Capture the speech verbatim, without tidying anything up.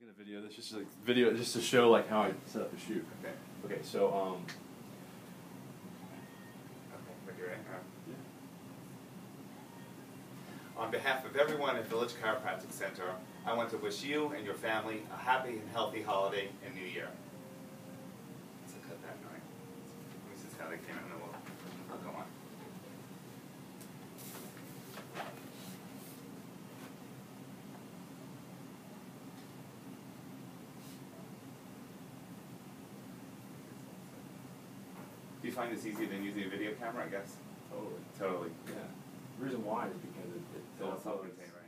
gonna video this just like video just to show like how I set up a shoot. Okay. Okay, so um. Okay, ready, right? Uh, Yeah. On behalf of everyone at Village Chiropractic Center, I want to wish you and your family a happy and healthy holiday and New Year. So cut that night. This is how they came out in the world. I'll go on. Do you find this easier than using a video camera, I guess? Totally. Totally. Yeah. The reason why is because it, it So uh, it's self-contained, right?